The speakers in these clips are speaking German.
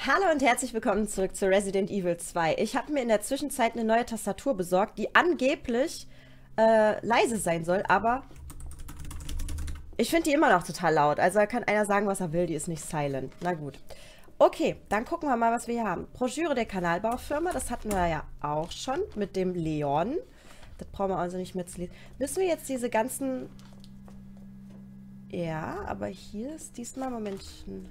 Hallo und herzlich willkommen zurück zu Resident Evil 2. Ich habe mir in der Zwischenzeit eine neue Tastatur besorgt, die angeblich leise sein soll, aber ich finde die immer noch total laut. Also da kann einer sagen, was er will, die ist nicht silent. Na gut. Okay, dann gucken wir mal, was wir hier haben. Broschüre der Kanalbaufirma, das hatten wir ja auch schon mit dem Leon. Das brauchen wir also nicht mehr zu lesen. Müssen wir jetzt diese ganzen... Ja, aber hier ist diesmal... Momentchen...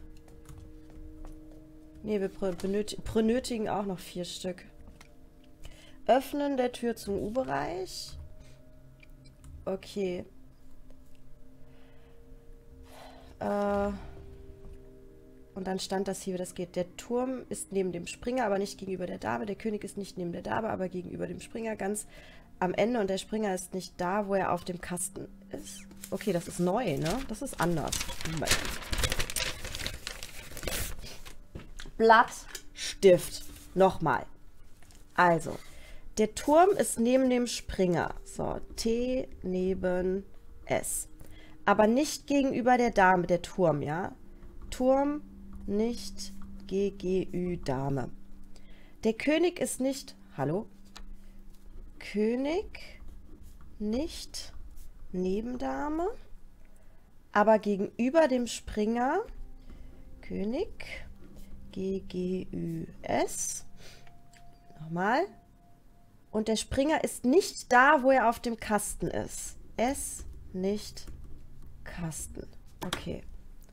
Ne, wir benötigen auch noch 4 Stück. Öffnen der Tür zum U-Bereich. Okay. Und dann stand das hier, wie das geht. Der Turm ist neben dem Springer, aber nicht gegenüber der Dame. Der König ist nicht neben der Dame, aber gegenüber dem Springer ganz am Ende. Und der Springer ist nicht da, wo er auf dem Kasten ist. Okay, das ist neu, ne? Das ist anders. Blatt, Stift. Nochmal. Also, der Turm ist neben dem Springer. So, T neben S. Aber nicht gegenüber der Dame, der Turm, ja? Turm, nicht GGÜ Dame. Der König ist nicht... Hallo? König, nicht neben Dame, aber gegenüber dem Springer. König... GGÜS. Nochmal. Und der Springer ist nicht da, wo er auf dem Kasten ist. S, nicht Kasten. Okay.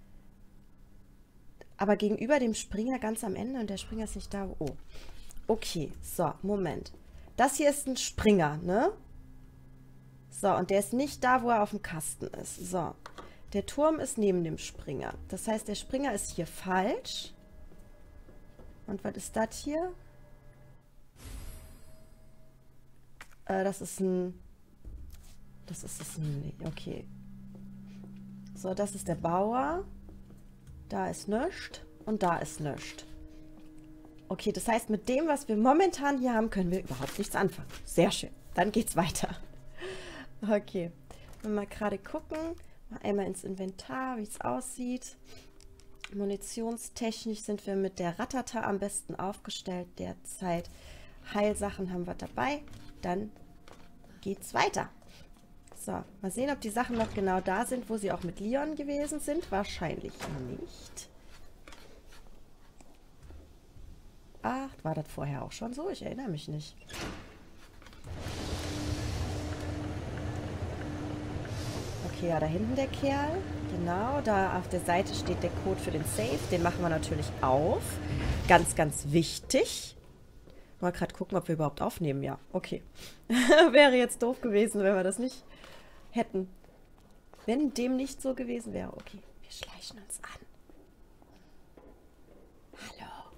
Aber gegenüber dem Springer ganz am Ende und der Springer ist nicht da. Oh. Okay. So, Moment. Das hier ist ein Springer, ne? So, und der ist nicht da, wo er auf dem Kasten ist. So. Der Turm ist neben dem Springer. Das heißt, der Springer ist hier falsch. Und was ist das hier? Das ist ein... Das ist es nicht. Okay. So, das ist der Bauer. Da ist nichts. Und da ist nichts. Okay, das heißt, mit dem, was wir momentan hier haben, können wir überhaupt nichts anfangen. Sehr schön. Dann geht's weiter. Okay. Mal gerade gucken. Mal einmal ins Inventar, wie es aussieht. Munitionstechnisch sind wir mit der Ratata am besten aufgestellt derzeit. Heilsachen haben wir dabei. Dann geht's weiter. So, mal sehen, ob die Sachen noch genau da sind, wo sie auch mit Leon gewesen sind. Wahrscheinlich nicht. Ach, war das vorher auch schon so? Ich erinnere mich nicht. Okay, ja, da hinten der Kerl. Genau, da auf der Seite steht der Code für den Safe. Den machen wir natürlich auf. Ganz, ganz wichtig. Mal gerade gucken, ob wir überhaupt aufnehmen. Ja, okay. Wäre jetzt doof gewesen, wenn wir das nicht hätten. Wenn dem nicht so gewesen wäre. Okay, wir schleichen uns an. Hallo.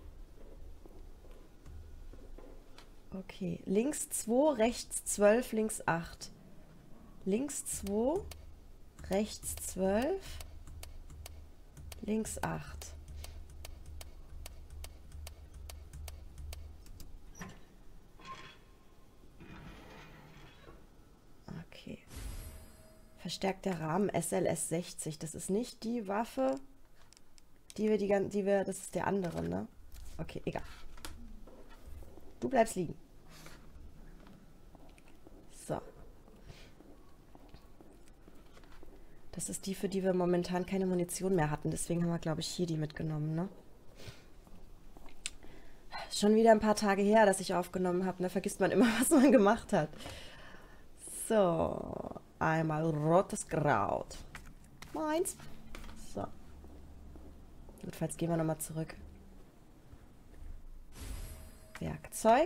Okay, links 2, rechts 12, links 8. Links 2, rechts 12, links 8. Okay. Verstärkter Rahmen SLS 60. Das ist nicht die Waffe, das ist der andere, ne? Okay, egal. Du bleibst liegen. So. Das ist die, für die wir momentan keine Munition mehr hatten. Deswegen haben wir, glaube ich, hier die mitgenommen, ne? Schon wieder ein paar Tage her, dass ich aufgenommen habe. Da vergisst man immer, was man gemacht hat. So. Einmal rotes Kraut. Meins. So. Notfalls gehen wir nochmal zurück. Werkzeug.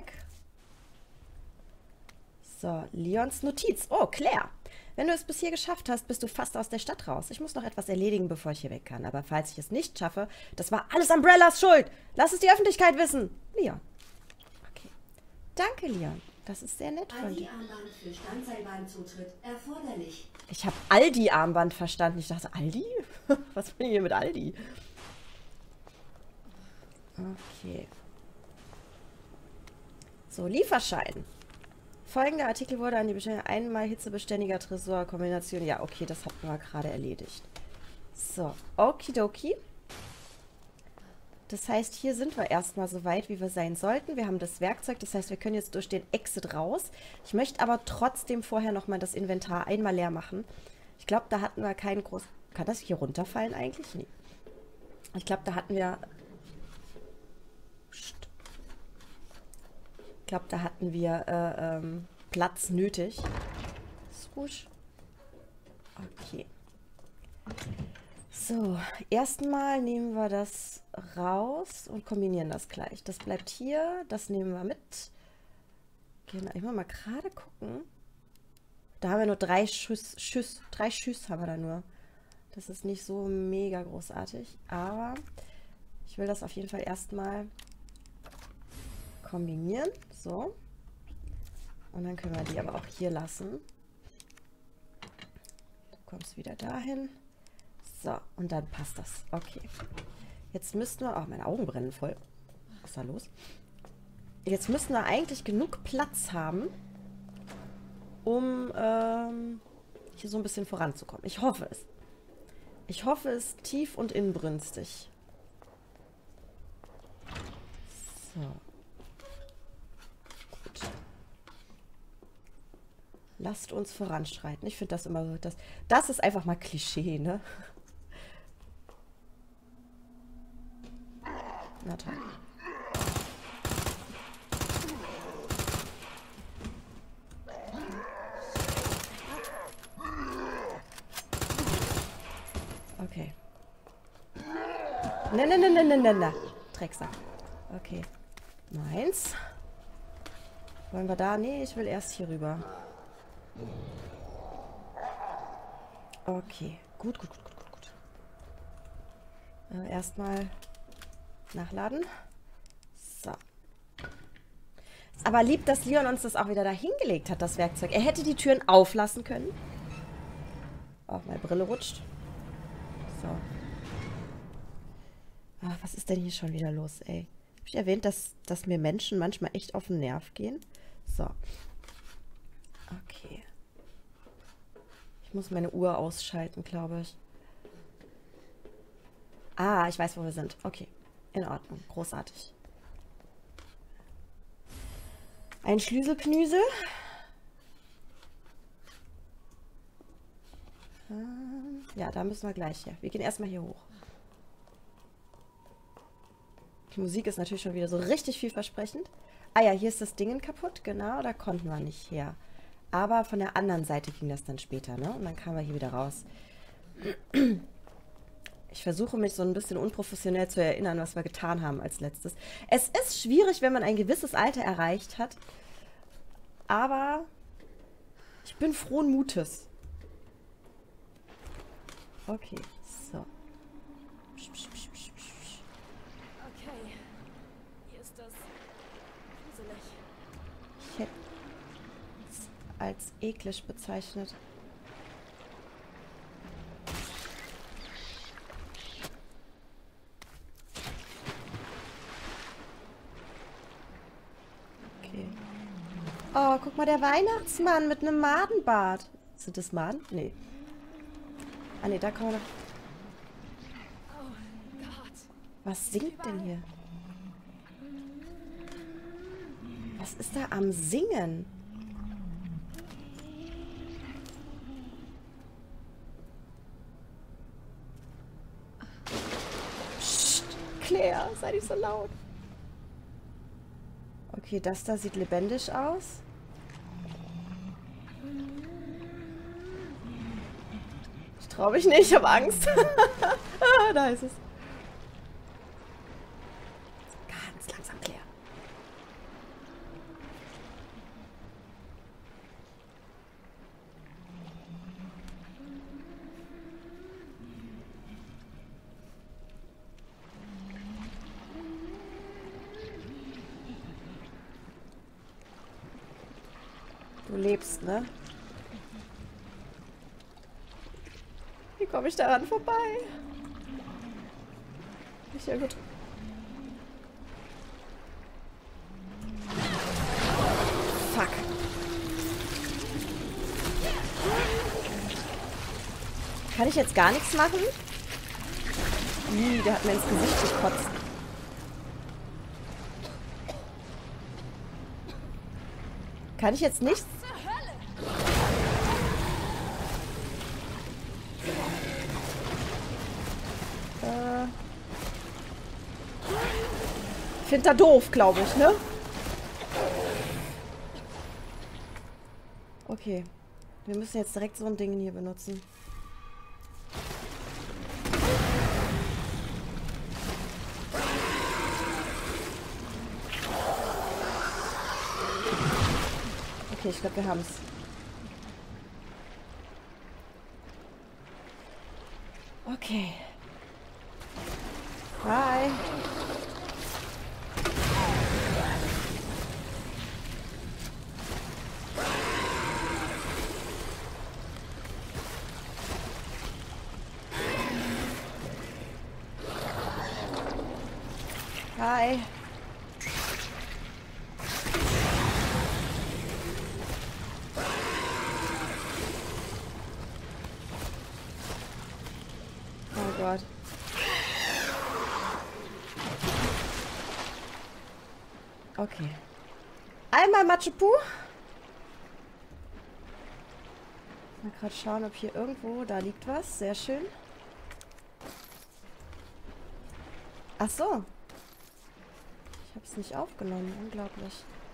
So, Leons Notiz. Oh, Claire. Wenn du es bis hier geschafft hast, bist du fast aus der Stadt raus. Ich muss noch etwas erledigen, bevor ich hier weg kann. Aber falls ich es nicht schaffe, das war alles Umbrellas Schuld. Lass es die Öffentlichkeit wissen. Leon. Okay. Danke, Leon. Das ist sehr nett von dir. Aldi-Armband für Standseilbahnzutritt erforderlich. Ich habe Aldi-Armband verstanden. Ich dachte, Aldi? Was bin ich hier mit Aldi? Okay. So, Lieferschein. Folgender Artikel wurde an die Bestellung einmal hitzebeständiger Tresor-Kombination. Ja, okay, das hatten wir gerade erledigt. So, okidoki. Das heißt, hier sind wir erstmal so weit, wie wir sein sollten. Wir haben das Werkzeug, das heißt, wir können jetzt durch den Exit raus. Ich möchte aber trotzdem vorher nochmal das Inventar einmal leer machen. Ich glaube, da hatten wir keinen großen... Kann das hier runterfallen eigentlich? Nee. Ich glaube, da hatten wir... Ich glaube, da hatten wir Platz nötig. Swoosh. Okay. So, erstmal nehmen wir das raus und kombinieren das gleich. Das bleibt hier, das nehmen wir mit. Genau, ich muss mal gerade gucken. Da haben wir nur 3 Schüsse. 3 Schüsse haben wir da nur. Das ist nicht so mega großartig, aber ich will das auf jeden Fall erstmal kombinieren. So. Und dann können wir die aber auch hier lassen. Du kommst wieder dahin. So, und dann passt das. Okay. Jetzt müssten wir... Oh, meine Augen brennen voll. Was ist da los? Jetzt müssten wir eigentlich genug Platz haben, um hier so ein bisschen voranzukommen. Ich hoffe es. Ich hoffe es tief und inbrünstig. So. Gut. Lasst uns voranschreiten. Ich finde das immer so... Das ist einfach mal Klischee, ne? Na toll. Okay. Ne. Drecksack. Okay. Meins. Wollen wir da? Nee, ich will erst hier rüber. Okay. Gut. Erstmal nachladen. So. Aber lieb, dass Leon uns das auch wieder da hingelegt hat, das Werkzeug. Er hätte die Türen auflassen können. Oh, meine Brille rutscht. So. Ach, was ist denn hier schon wieder los, ey? Habe ich erwähnt, dass mir Menschen manchmal echt auf den Nerv gehen? So. Okay. Ich muss meine Uhr ausschalten, glaube ich. Ah, ich weiß, wo wir sind. Okay. In Ordnung. Großartig. Ein Schlüsselknüsel. Ja, da müssen wir gleich her. Wir gehen erstmal hier hoch. Die Musik ist natürlich schon wieder so richtig vielversprechend. Ah ja, hier ist das Ding kaputt. Genau, da konnten wir nicht her. Aber von der anderen Seite ging das dann später, ne? Und dann kamen wir hier wieder raus. Ich versuche mich so ein bisschen unprofessionell zu erinnern, was wir getan haben als letztes. Es ist schwierig, wenn man ein gewisses Alter erreicht hat. Aber ich bin frohen Mutes. Okay, so. Okay, hier ist das gruselig. Ich hätte es als eklig bezeichnet. Okay. Oh, guck mal, der Weihnachtsmann mit einem Madenbart. Sind das Maden? Nee. Ah, nee, da kommen wir noch. Oh Gott. Was singt denn hier? Was ist da am Singen? Psst, Claire, sei nicht so laut. Okay, das da sieht lebendig aus. Ich traue mich nicht, ich habe Angst. Ah, da ist es. Ganz langsam, Claire. Du lebst, ne? Wie komme ich daran vorbei? Ich irgendwo... Fuck. Kann ich jetzt gar nichts machen? Der hat mir ins Gesicht gekotzt. Kann ich jetzt nicht? Find er doof, glaube ich, ne? Okay. Wir müssen jetzt direkt so ein Ding hier benutzen. Okay, ich glaube, wir haben es. Okay. Hi. Hi. Oh Gott. Okay. Einmal Machu-Pu. Mal gerade schauen, ob hier irgendwo... Da liegt was. Sehr schön. Ach so. Ich habe es nicht aufgenommen. Unglaublich.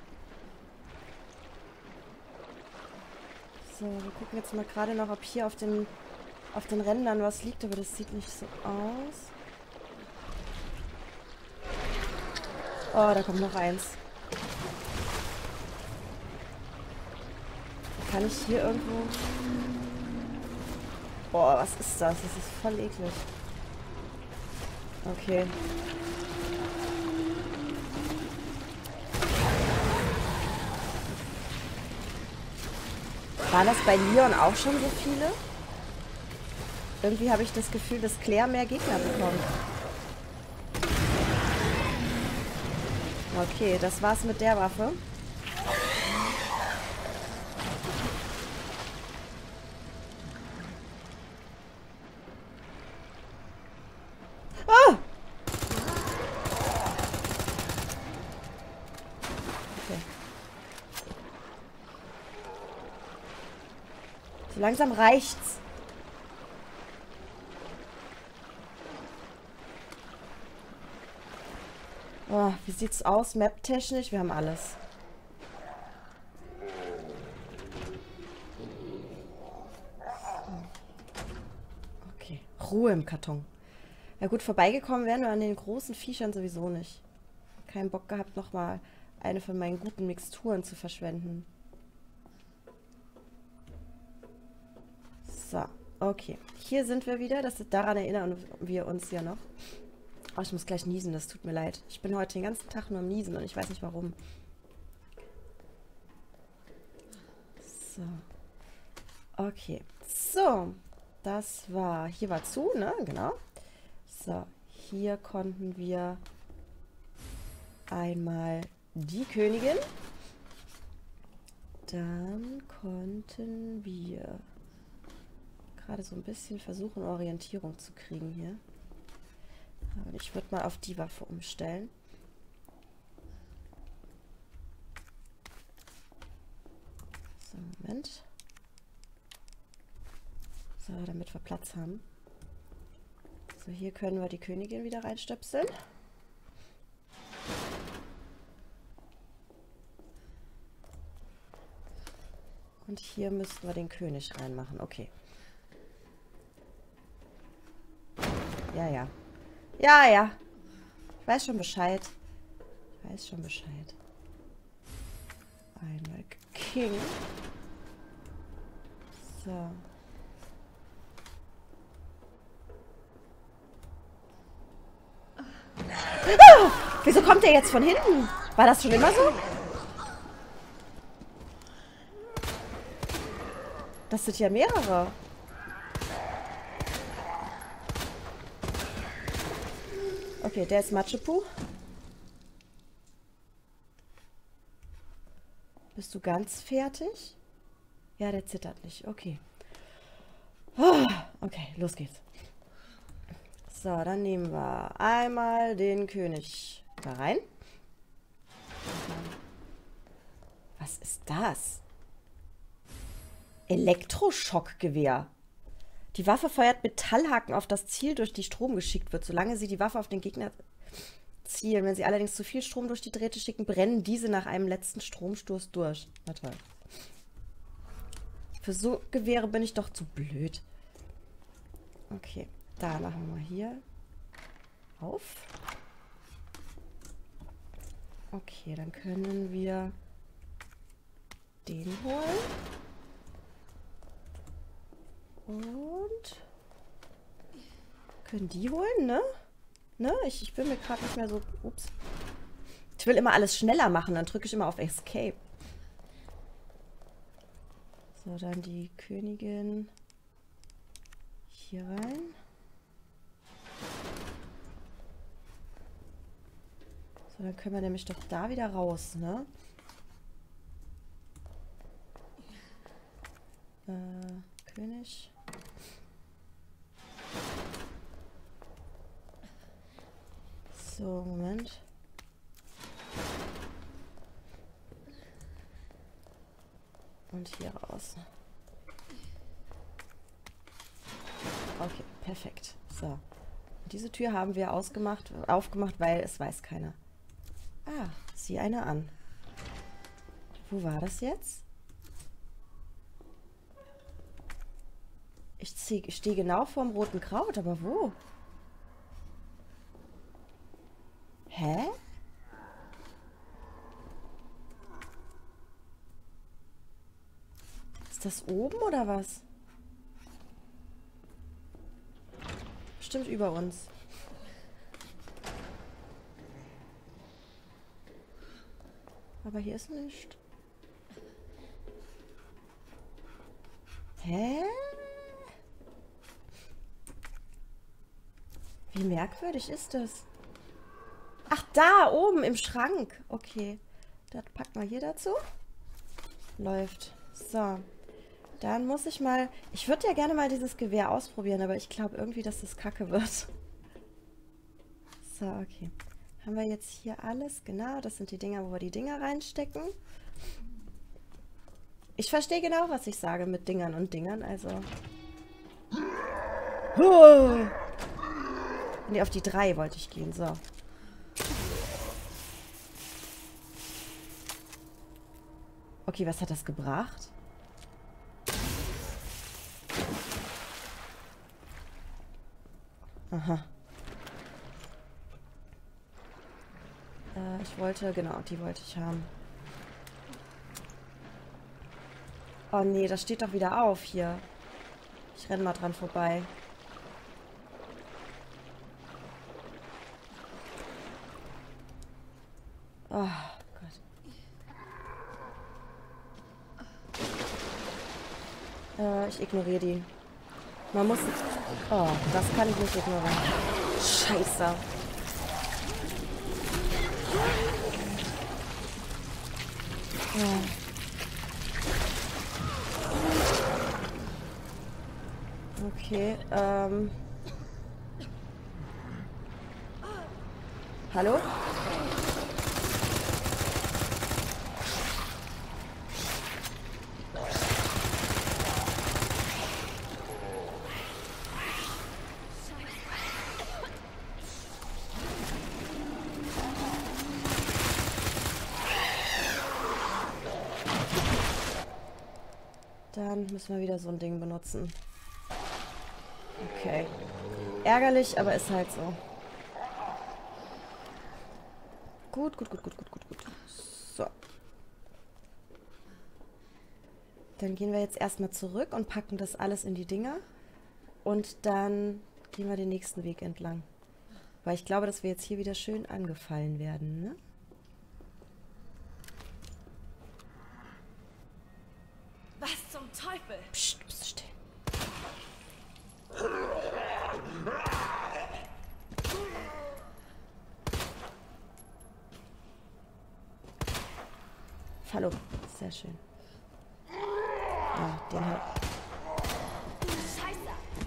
So, wir gucken jetzt mal gerade noch, ob hier auf den Rändern was liegt, aber das sieht nicht so aus. Oh, da kommt noch eins. Kann ich hier irgendwo... Boah, was ist das? Das ist voll eklig. Okay. War das bei Leon auch schon so viele? Irgendwie habe ich das Gefühl, dass Claire mehr Gegner bekommt. Okay, das war's mit der Waffe. Ah! Okay. So langsam reicht's. Oh, wie sieht's aus? Map-technisch? Wir haben alles. Okay. Ruhe im Karton. Ja gut, vorbeigekommen wären wir an den großen Viechern sowieso nicht. Keinen Bock gehabt, nochmal eine von meinen guten Mixturen zu verschwenden. So, okay. Hier sind wir wieder. Daran erinnern wir uns ja noch. Oh, ich muss gleich niesen, das tut mir leid. Ich bin heute den ganzen Tag nur am Niesen und ich weiß nicht warum. So. Okay. So. Das war... Hier war zu, ne? Genau. So. Hier konnten wir einmal die Königin. Dann konnten wir gerade so ein bisschen versuchen, Orientierung zu kriegen hier. Aber ich würde mal auf die Waffe umstellen. So, Moment. So, damit wir Platz haben. So, hier können wir die Königin wieder reinstöpseln. Und hier müssten wir den König reinmachen. Okay. Ja, ja. Ja, ja. Ich weiß schon Bescheid. Ich weiß schon Bescheid. Einmal King. So. Ah! Wieso kommt der jetzt von hinten? War das schon immer so? Das sind ja mehrere. Okay, der ist Machu-Pu. Bist du ganz fertig? Ja, der zittert nicht. Okay. Okay, los geht's. So, dann nehmen wir einmal den König da rein. Was ist das? Elektroschockgewehr. Die Waffe feuert Metallhaken auf das Ziel, durch die Strom geschickt wird, solange sie die Waffe auf den Gegner zielen. Wenn sie allerdings zu viel Strom durch die Drähte schicken, brennen diese nach einem letzten Stromstoß durch. Na toll. Für so Gewehre bin ich doch zu blöd. Okay, da machen wir mal hier auf. Okay, dann können wir den holen. Und können die holen, ne? Ne? Ich bin mir gerade nicht mehr so... Ups. Ich will immer alles schneller machen, dann drücke ich immer auf Escape. So, dann die Königin hier rein. So, dann können wir nämlich doch da wieder raus, ne? König. So, Moment. Und hier raus. Okay, perfekt. So. Und diese Tür haben wir aufgemacht, weil es weiß keiner. Ah, sieh eine an. Wo war das jetzt? Ich stehe genau vorm roten Kraut, aber wo? Hä? Ist das oben oder was? Bestimmt über uns. Aber hier ist nichts. Hä? Wie merkwürdig ist das? Ach, da oben im Schrank. Okay. Das packen wir hier dazu. Läuft. So. Dann muss ich mal... Ich würde ja gerne mal dieses Gewehr ausprobieren, aber ich glaube irgendwie, dass das kacke wird. So, okay. Haben wir jetzt hier alles? Genau, das sind die Dinger, wo wir die Dinger reinstecken. Ich verstehe genau, was ich sage mit Dingern und Dingern, also... Oh. Nee, auf die 3 wollte ich gehen, so. Okay, was hat das gebracht? Aha. Ich wollte, genau, die wollte ich haben. Oh nee, das steht doch wieder auf hier. Ich renne mal dran vorbei. Oh Gott. Ich ignoriere die. Man muss... Oh, das kann ich nicht ignorieren. Scheiße. Ja. Okay, Hallo? Dann müssen wir wieder so ein Ding benutzen. Okay. Ärgerlich, aber ist halt so. Gut. So. Dann gehen wir jetzt erstmal zurück und packen das alles in die Dinger. Und dann gehen wir den nächsten Weg entlang. Weil ich glaube, dass wir jetzt hier wieder schön angefallen werden, ne? Was zum Teufel? Psst, du bist still. Hallo, sehr schön. Ja, den halt. Scheiße!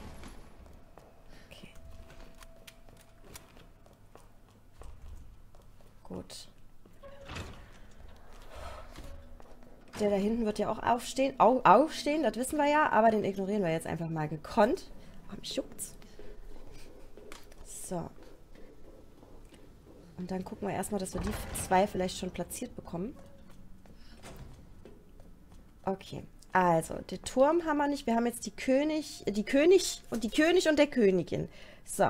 Okay. Gut. Der da hinten wird ja auch aufstehen, das wissen wir ja, aber den ignorieren wir jetzt einfach mal gekonnt. Oh, mich juckt's. So. Und dann gucken wir erstmal, dass wir die 2 vielleicht schon platziert bekommen. Okay. Also, den Turm haben wir nicht. Wir haben jetzt die König und der Königin. So.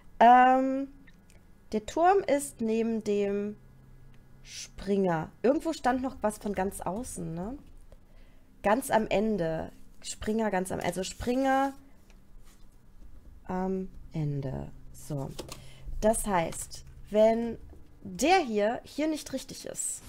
Der Turm ist neben dem Springer. Irgendwo stand noch was von ganz außen, ne? Ganz am Ende. Springer ganz am Ende. Also Springer am Ende. So. Das heißt, wenn der hier nicht richtig ist,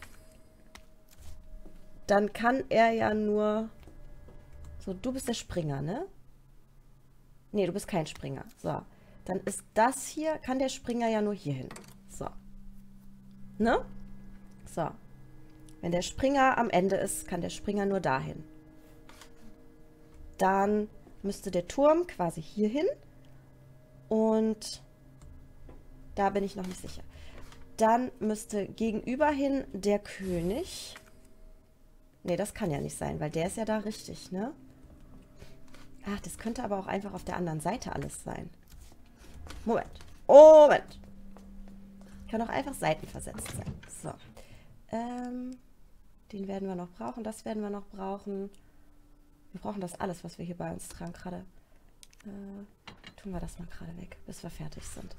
dann kann er ja nur... So, du bist der Springer, ne? Nee, du bist kein Springer. So. Dann ist das hier, kann der Springer ja nur hier hin. So. Ne? So. Wenn der Springer am Ende ist, kann der Springer nur dahin. Dann müsste der Turm quasi hier hin. Und da bin ich noch nicht sicher. Dann müsste gegenüber hin der König. Nee, das kann ja nicht sein, weil der ist ja da richtig, ne? Ach, das könnte aber auch einfach auf der anderen Seite alles sein. Moment. Moment. Kann auch einfach seitenversetzt sein. So. Den werden wir noch brauchen. Das werden wir noch brauchen. Wir brauchen das alles, was wir hier bei uns tragen gerade. Tun wir das mal gerade weg, bis wir fertig sind.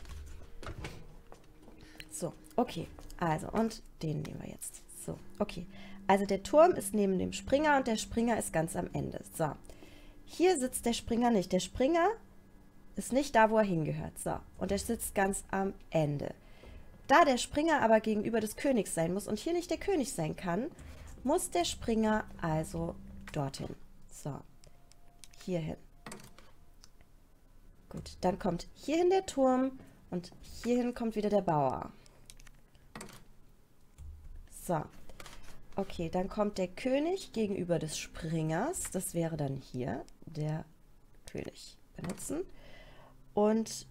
So, okay. Also, und den nehmen wir jetzt. So, okay. Also der Turm ist neben dem Springer und der Springer ist ganz am Ende. So. Hier sitzt der Springer nicht. Der Springer ist nicht da, wo er hingehört. So, und er sitzt ganz am Ende. Da der Springer aber gegenüber des Königs sein muss und hier nicht der König sein kann, muss der Springer also dorthin. So, hierhin. Gut, dann kommt hierhin der Turm und hierhin kommt wieder der Bauer. So, okay, dann kommt der König gegenüber des Springers. Das wäre dann hier der König. Benutzen. Und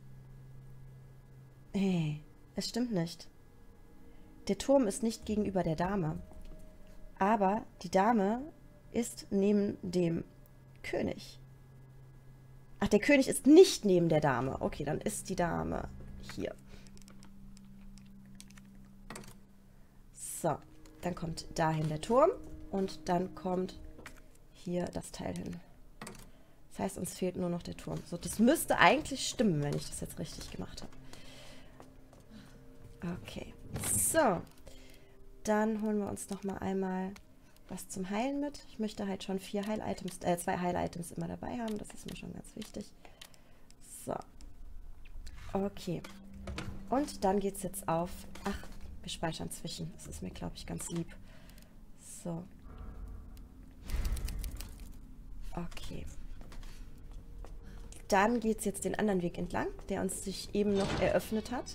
hey, es stimmt nicht. Der Turm ist nicht gegenüber der Dame. Aber die Dame ist neben dem König. Ach, der König ist nicht neben der Dame. Okay, dann ist die Dame hier. So, dann kommt dahin der Turm und dann kommt hier das Teil hin. Das heißt, uns fehlt nur noch der Turm. So, das müsste eigentlich stimmen, wenn ich das jetzt richtig gemacht habe. Okay, so. Dann holen wir uns noch mal einmal was zum Heilen mit. Ich möchte halt schon 2 Heil-Items immer dabei haben. Das ist mir schon ganz wichtig. So. Okay. Und dann geht es jetzt auf... Ach, wir speichern zwischen. Das ist mir, glaube ich, ganz lieb. So. Okay. Dann geht es jetzt den anderen Weg entlang, der uns sich eben noch eröffnet hat.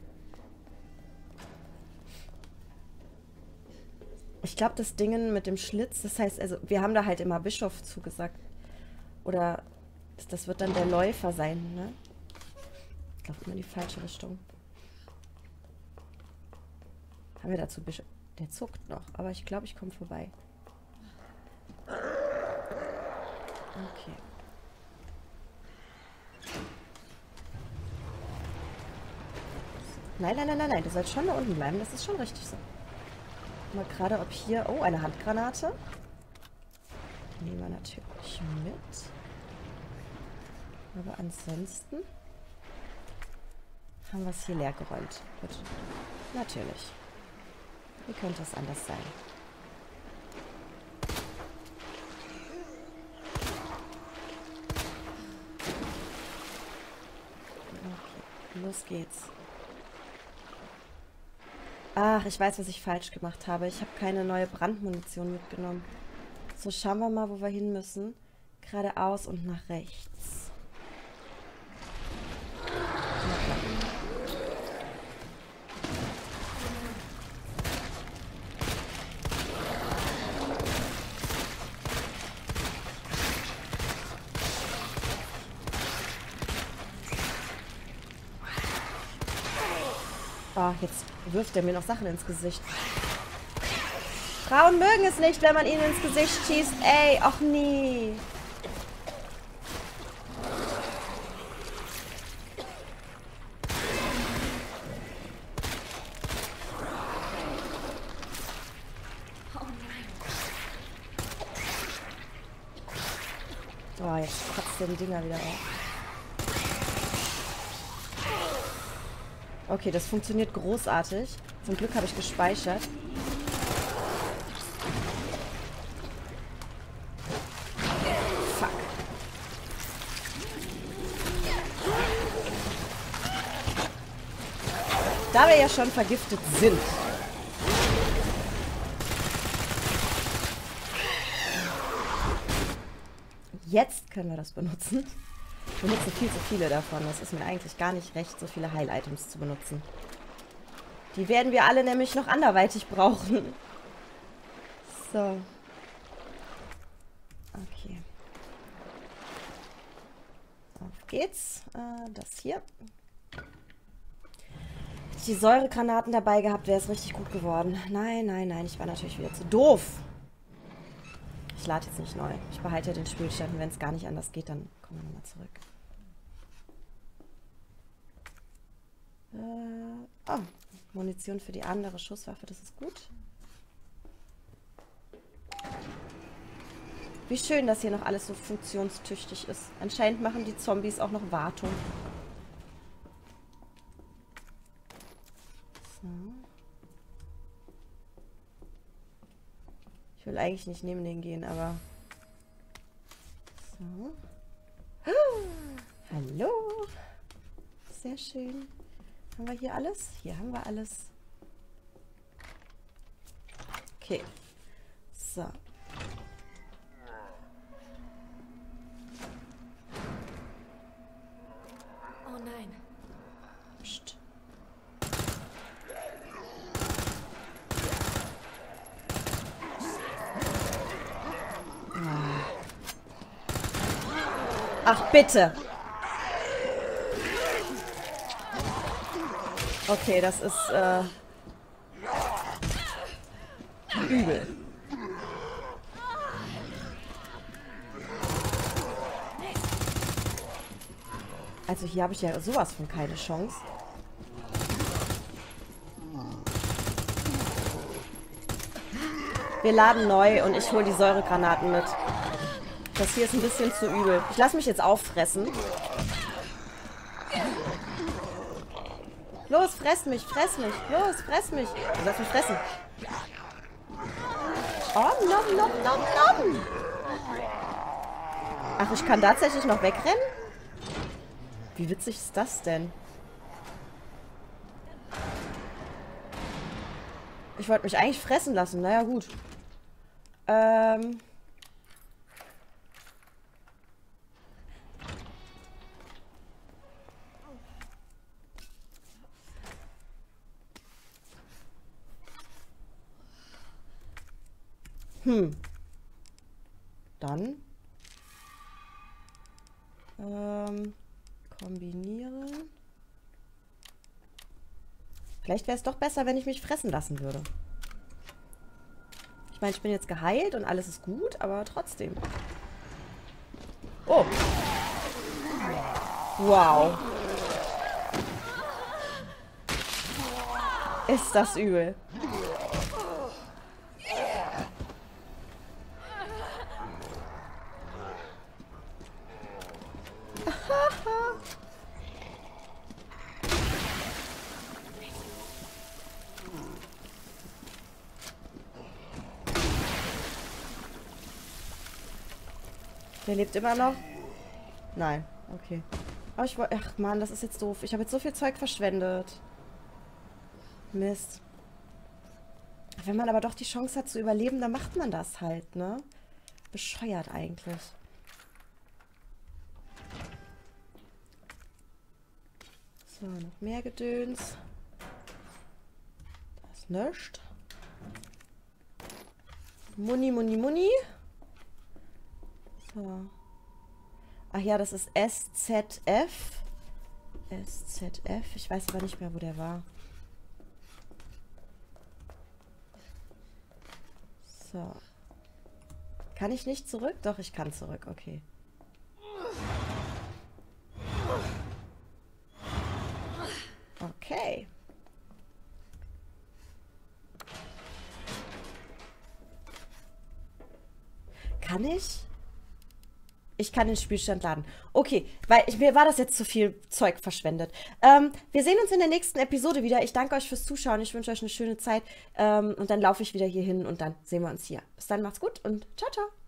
Ich glaube, das Ding mit dem Schlitz, das heißt, also wir haben da halt immer Bischof zugesagt. Oder das wird dann der Läufer sein, ne? Ich glaube immer in die falsche Richtung. Haben wir dazu Bischof? Der zuckt noch, aber ich glaube, ich komme vorbei. Okay. Nein, nein, nein, nein, nein. Du sollst schon da unten bleiben. Das ist schon richtig so. Mal gerade, ob hier... Oh, eine Handgranate. Die nehmen wir natürlich mit. Aber ansonsten haben wir es hier leer geräumt. Gut. Natürlich. Wie könnte es anders sein? Okay, los geht's. Ach, ich weiß, was ich falsch gemacht habe. Ich habe keine neue Brandmunition mitgenommen. So, schauen wir mal, wo wir hin müssen. Geradeaus und nach rechts. Oh, jetzt wirft er mir noch Sachen ins Gesicht. Frauen mögen es nicht, wenn man ihnen ins Gesicht schießt. Ey, ach nie. Oh, jetzt kratzt der die Dinger wieder auf. Okay, das funktioniert großartig. Zum Glück habe ich gespeichert. Fuck. Da wir ja schon vergiftet sind. Jetzt können wir das benutzen. Ich benutze viel zu viele davon. Das ist mir eigentlich gar nicht recht, so viele Heil-Items zu benutzen. Die werden wir alle nämlich noch anderweitig brauchen. So. Okay. Auf geht's. Das hier. Hätte ich die Säuregranaten dabei gehabt, wäre es richtig gut geworden. Nein, nein, nein. Ich war natürlich wieder zu doof. Ich lade jetzt nicht neu. Ich behalte ja den Spielstand und wenn es gar nicht anders geht, dann kommen wir nochmal zurück. Oh, Munition für die andere Schusswaffe, das ist gut. Wie schön, dass hier noch alles so funktionstüchtig ist. Anscheinend machen die Zombies auch noch Wartung. So. Ich will eigentlich nicht neben denen gehen, aber... So. Hallo. Sehr schön. Haben wir hier alles? Hier haben wir alles. Okay. So. Oh nein. Psst. Ach, bitte. Okay, das ist übel. Also hier habe ich ja sowas von keine Chance. Wir laden neu und ich hole die Säuregranaten mit. Das hier ist ein bisschen zu übel. Ich lasse mich jetzt auffressen. Los, fress mich, fress mich. Los, fress mich. Du sollst mich fressen. Oh, nom, nom, nom, nom. Ach, ich kann tatsächlich noch wegrennen? Wie witzig ist das denn? Ich wollte mich eigentlich fressen lassen. Naja, gut. Dann. Kombinieren. Vielleicht wäre es doch besser, wenn ich mich fressen lassen würde. Ich meine, ich bin jetzt geheilt und alles ist gut, aber trotzdem. Oh. Wow. Ist das übel. Der lebt immer noch? Nein. Okay. Aber ich wollte... Ach Mann, das ist jetzt doof. Ich habe jetzt so viel Zeug verschwendet. Mist. Wenn man aber doch die Chance hat zu überleben, dann macht man das halt, ne? Bescheuert eigentlich. So, noch mehr Gedöns. Da ist nichts. Muni, Muni, Muni. So. Ach ja, das ist SZF. SZF. Ich weiß aber nicht mehr, wo der war. So. Kann ich nicht zurück? Doch, ich kann zurück. Okay. Okay. Kann ich? Ich kann den Spielstand laden. Okay, weil mir war das jetzt zu viel Zeug verschwendet. Wir sehen uns in der nächsten Episode wieder. Ich danke euch fürs Zuschauen. Ich wünsche euch eine schöne Zeit. Und dann laufe ich wieder hier hin und dann sehen wir uns hier. Bis dann, macht's gut und ciao, ciao.